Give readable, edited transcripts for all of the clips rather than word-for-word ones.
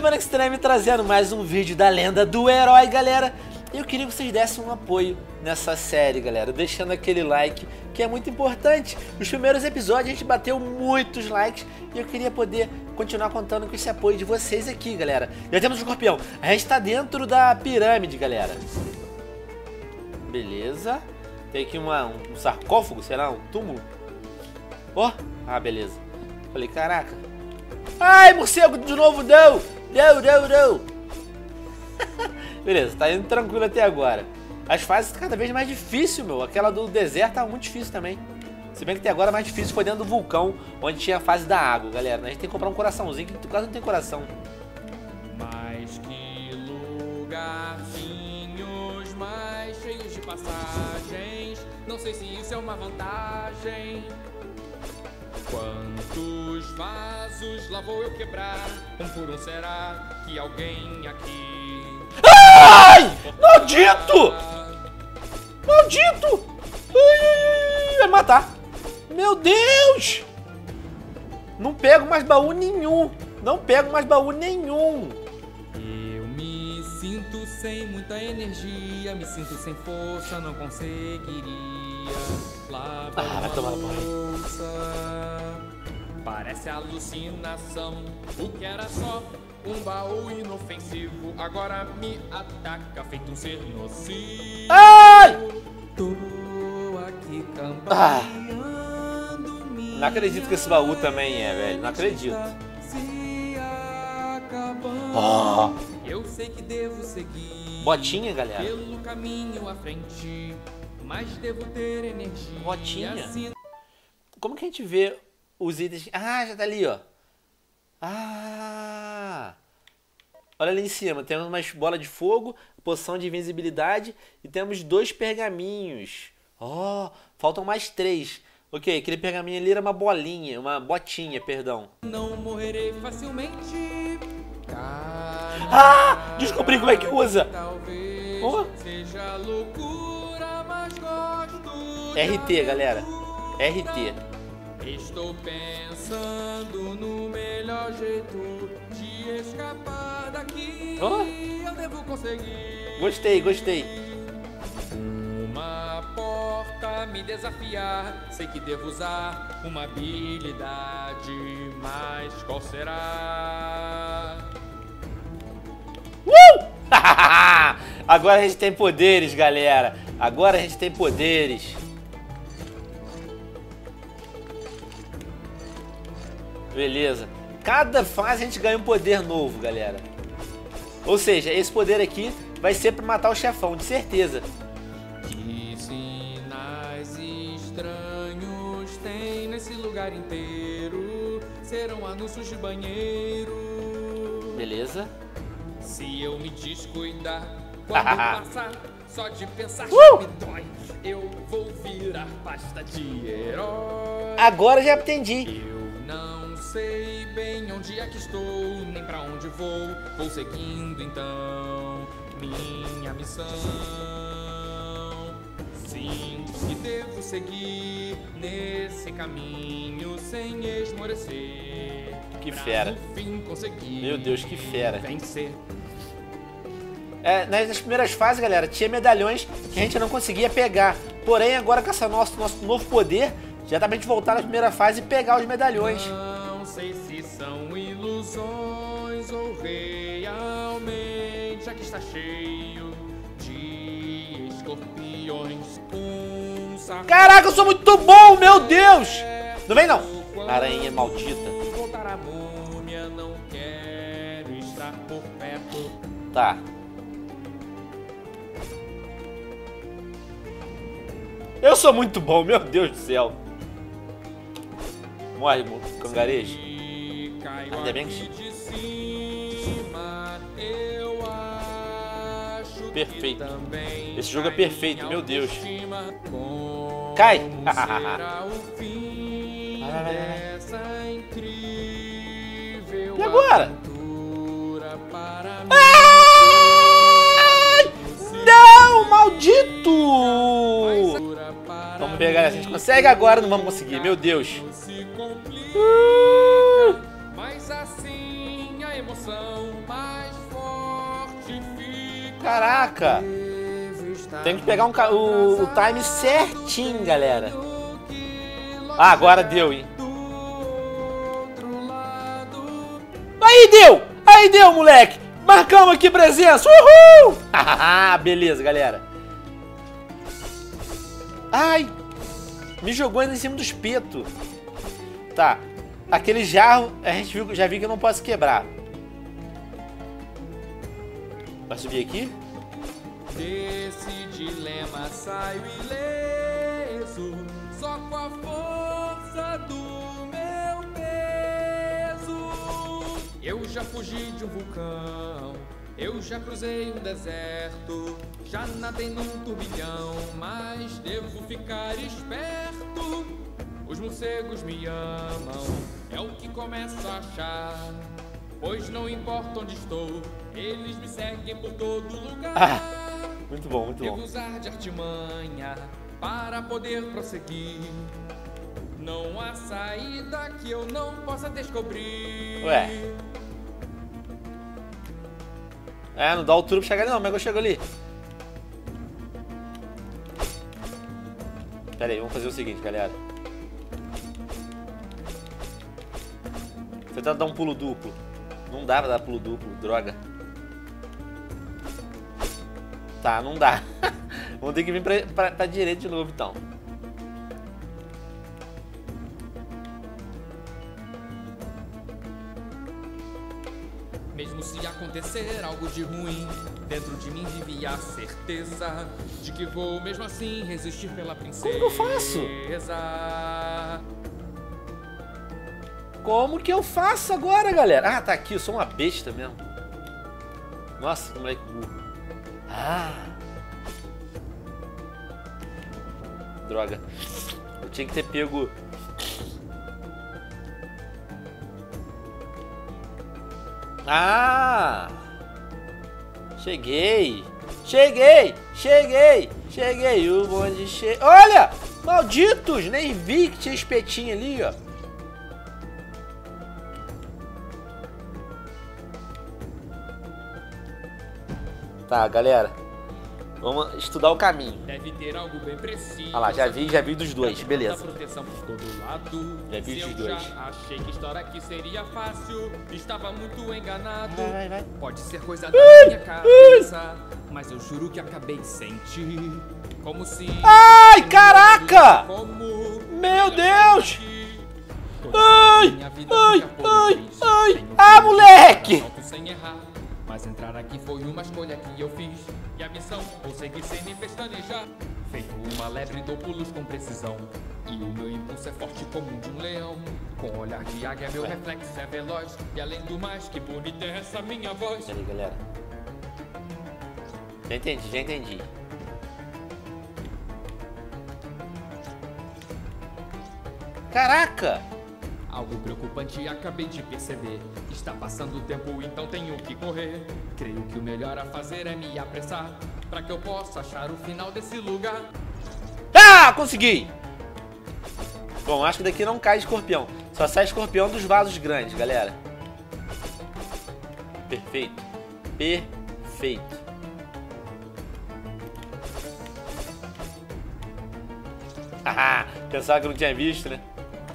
Mano Extreme trazendo mais um vídeo da lenda do herói, galera. Eu queria que vocês dessem um apoio nessa série, galera, deixando aquele like, que é muito importante. Nos primeiros episódios a gente bateu muitos likes e eu queria poder continuar contando com esse apoio de vocês aqui, galera. Já temos o escorpião, a gente tá dentro da pirâmide, galera. Beleza. Tem aqui um sarcófago, será? Um túmulo? Ó, ah, beleza. Falei, caraca. Ai, morcego, de novo, não! Não. Beleza, tá indo tranquilo até agora. As fases estão cada vez mais difíceis, meu. Aquela do deserto tá muito difícil também. Se bem que até agora mais difícil foi dentro do vulcão, onde tinha a fase da água, galera. A gente tem que comprar um coraçãozinho, que quase não tem coração. Mais que lugarzinhos mais cheios de passagens. Não sei se isso é uma vantagem. Quantos vasos lá vou eu quebrar? Um por um será que alguém aqui... Ai! Maldito! Maldito! Ai, vai matar. Meu Deus! Não pego mais baú nenhum. Não pego mais baú nenhum. Eu me sinto sem muita energia, me sinto sem força, não conseguiria lavar vai tomar banho. louça. Parece alucinação, o que era só um baú inofensivo agora me ataca feito um ser nocivo. Ai! Tô aqui campeando. Não acredito que esse baú também é, velho. Não acredito. Se acabando. Oh. Eu sei que devo seguir Botinha, galera. pelo caminho à frente, mas devo ter energia. Botinha? Assim... Como que a gente vê os itens? Ah, já tá ali, ó. Ah! Olha ali em cima, temos uma bola de fogo, poção de invisibilidade e temos 2 pergaminhos. Oh, faltam mais 3. Ok, aquele pergaminho ali era uma bolinha, uma botinha, perdão. Não morrerei facilmente. Ah! Descobri como é que usa! Talvez Oh. seja loucura, mas gosto de RT, galera. RT. Estou pensando no melhor jeito de escapar daqui. Oh. Eu devo conseguir. Gostei. Uma porta me desafiar. Sei que devo usar uma habilidade, mas qual será? Agora a gente tem poderes, galera. Agora a gente tem poderes. Beleza. Cada fase a gente ganha um poder novo, galera. Ou seja, esse poder aqui vai ser pra matar o chefão, de certeza. Que sinais estranhos tem nesse lugar inteiro? Serão anúncios de banheiro. Beleza. Se eu me descuidar, quando passar, só de pensar me dói. Eu vou virar pasta de herói. Agora já entendi. Eu não sei bem onde é que estou, nem pra onde vou. Vou seguindo então minha missão. Sinto que devo seguir nesse caminho sem esmorecer. Que pra fera. no fim conseguir Meu Deus, que fera. vencer. Nas primeiras fases, galera, tinha medalhões que a gente não conseguia pegar. Porém, agora com esse nosso novo poder, já dá pra gente voltar na primeira fase e pegar os medalhões. Não sei se são ilusões ou realmente aqui está cheio de escorpiões com saco. Caraca, eu sou muito bom, meu Deus! Não vem não! Aranha maldita. Voltar a múmia, não quero estar por perto. Tá. Eu sou muito bom, meu Deus do céu. Morre, cangarejo. Ainda bem que... De cima, eu acho Perfeito. que também Esse jogo é perfeito, meu Deus. Cai! Cai! E agora? Ai! Não, maldito! Vamos pegar, a gente consegue agora, não vamos conseguir, meu Deus. Mas assim a emoção Caraca! Tem que pegar o time certinho, galera. Ah, agora deu, hein? Aí deu! Aí deu, moleque! Marcamos aqui presença! Uhul! Beleza, galera. Ai! Me jogou ainda em cima do espeto. Tá. Aquele jarro, a gente já viu que eu não posso quebrar. Vai subir aqui? Desse dilema saio ileso, só com a força do meu peso. Eu já fugi de um vulcão, eu já cruzei um deserto, já nadei num turbilhão, mas devo ficar esperto. Os morcegos me amam, é o que começo a achar. Pois não importa onde estou, eles me seguem por todo lugar. Muito bom, muito bom. Devo usar de artimanha para poder prosseguir. Não há saída que eu não possa descobrir. Ué. Não dá altura pra chegar ali não, mas eu chego ali. Pera aí, vamos fazer o seguinte, galera. Tentar dar um pulo duplo. Não dá pra dar pulo duplo, droga. Tá, não dá. Vamos ter que vir pra direita de novo, então. Mesmo se acontecer algo de ruim, dentro de mim vive a certeza de que vou mesmo assim resistir pela princesa. Como que eu faço? Como que eu faço agora, galera? Ah, tá aqui, eu sou uma besta mesmo. Nossa, que moleque burro. Droga. Eu tinha que ter pego... Cheguei! Cheguei! O bonde chega... Olha! Malditos! Nem vi que tinha espetinho ali, ó. Tá, galera. Vamos estudar o caminho. Deve ter algo bem preciso. Ah lá, já vi dos dois, beleza. Proteção por todo lado. Já vi dos dois. Já achei que história aqui seria fácil, estava muito enganado. Vai. Pode ser coisa da minha cabeça, mas eu juro que acabei de sentir. Como se... Ai, caraca! Meu Deus! Ai! Ah, moleque! Sem errar. Mas entrar aqui foi uma escolha que eu fiz. E a missão, vou seguir sem me pestanejar. Feito uma lebre, dou pulos com precisão. E o meu impulso é forte como o de um leão. Com o olhar de águia, meu reflexo é veloz. E além do mais, que bonita é essa minha voz. Peraí, galera. Já entendi. Caraca! Algo preocupante acabei de perceber. Está passando o tempo, então tenho que correr. Creio que o melhor a fazer é me apressar, para que eu possa achar o final desse lugar. Consegui! Bom, acho que daqui não cai escorpião. Só sai escorpião dos vasos grandes, galera. Perfeito. Pensava que eu não tinha visto, né?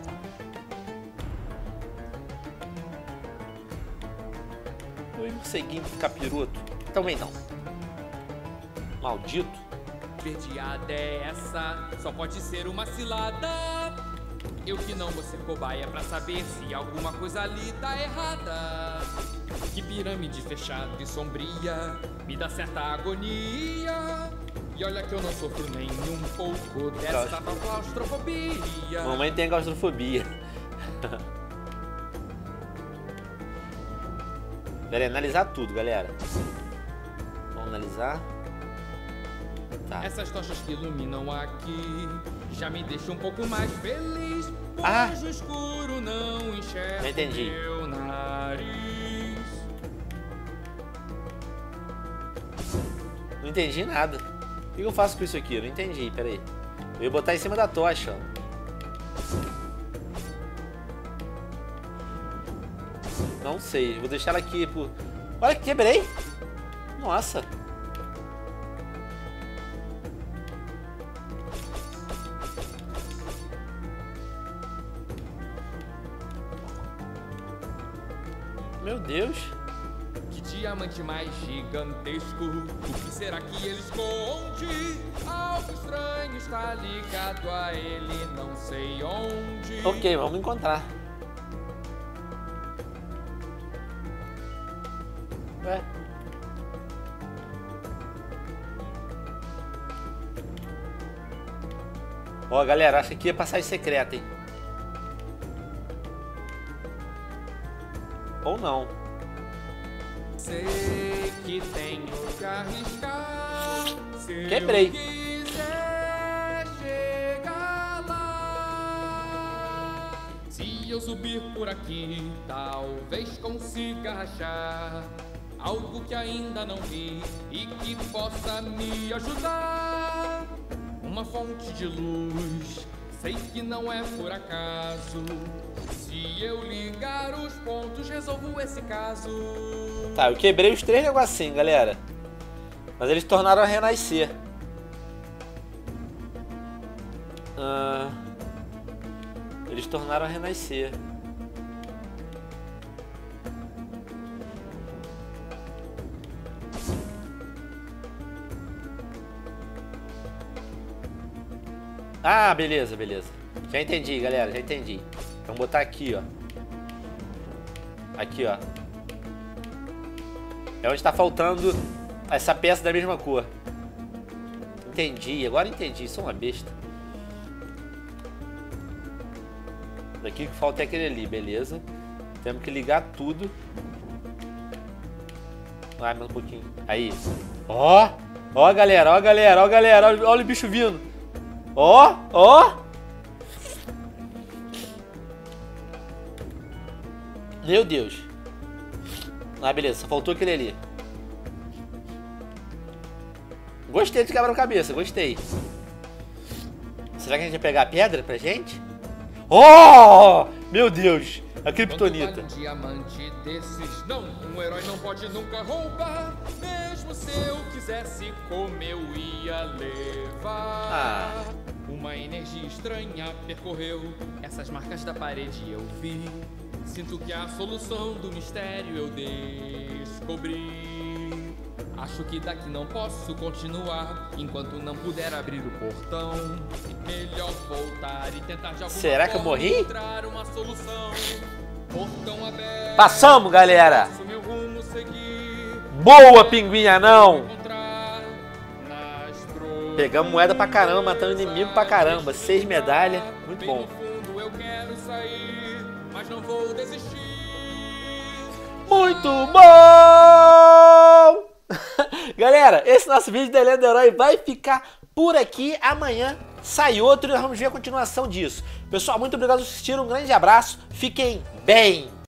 Morceguinho capiroto. Também não. Maldito. Verdeada é essa, só pode ser uma cilada. Eu que não vou ser cobaia pra saber se alguma coisa ali tá errada. Que pirâmide fechada e sombria me dá certa agonia. E olha que eu não sofro nem um pouco dessa tal claustrofobia. Mamãe tem claustrofobia. Pera aí, analisar tudo, galera. Vamos analisar. Tá. Essas tochas que iluminam aqui já me deixam um pouco mais feliz. Pois no escuro não enxergo meu nariz. Não entendi nada. O que eu faço com isso aqui? Eu não entendi, pera aí. Eu ia botar em cima da tocha, ó. Não sei, vou deixar ela aqui por... Olha que quebrei! Nossa! Deus. Que diamante mais gigantesco, o que será que ele esconde? Algo estranho está ligado a ele, não sei onde. Ok, vamos encontrar. Ué? Ó, galera, acho que ia passagem secreta, hein? Ou não. Sei que tenho que arriscar. Se Quebrei. eu quiser chegar lá. Se eu subir por aqui, talvez consiga achar algo que ainda não vi e que possa me ajudar. Uma fonte de luz, sei que não é por acaso. Se eu ligar os pontos, resolvo esse caso. Tá, eu quebrei os 3 negocinhos, galera. Mas eles tornaram a renascer. Eles tornaram a renascer. Ah, beleza, beleza. Já entendi, galera, já entendi. Vamos botar aqui, ó. Aqui, ó. É onde tá faltando essa peça da mesma cor. Entendi, agora entendi. Sou uma besta. Daqui que falta é aquele ali, beleza. Temos que ligar tudo. Ah, mais um pouquinho. Aí. Ó! Ó, galera, ó, galera, ó, galera. Olha o bicho vindo. Ó, ó. Meu Deus. Ah, beleza, só faltou aquele ali. Gostei de quebra-cabeça, gostei. Será que a gente vai pegar a pedra pra gente? Oh! Meu Deus! A Kryptonita. Quando vale um diamante desses, não, um herói não pode nunca roubar. Mesmo se eu quisesse, como eu ia levar. Uma energia estranha percorreu essas marcas da parede, eu vi. Sinto que a solução do mistério eu descobri. Acho que daqui não posso continuar enquanto não puder abrir o portão. Melhor voltar e tentar de alguma Será que eu morri? encontrar uma solução. Portão aberto. Passamos, galera. Posso meu rumo seguir. Boa, pinguinha, não. Encontrar nas Pegamos moeda pra caramba, matando inimigo pra caramba. 6 medalhas, muito bom. Bem no fundo eu quero sair, mas não vou desistir. Muito bom! Galera, esse nosso vídeo da Lenda do Herói vai ficar por aqui. Amanhã sai outro e vamos ver a continuação disso. Pessoal, muito obrigado por assistir. Um grande abraço. Fiquem bem!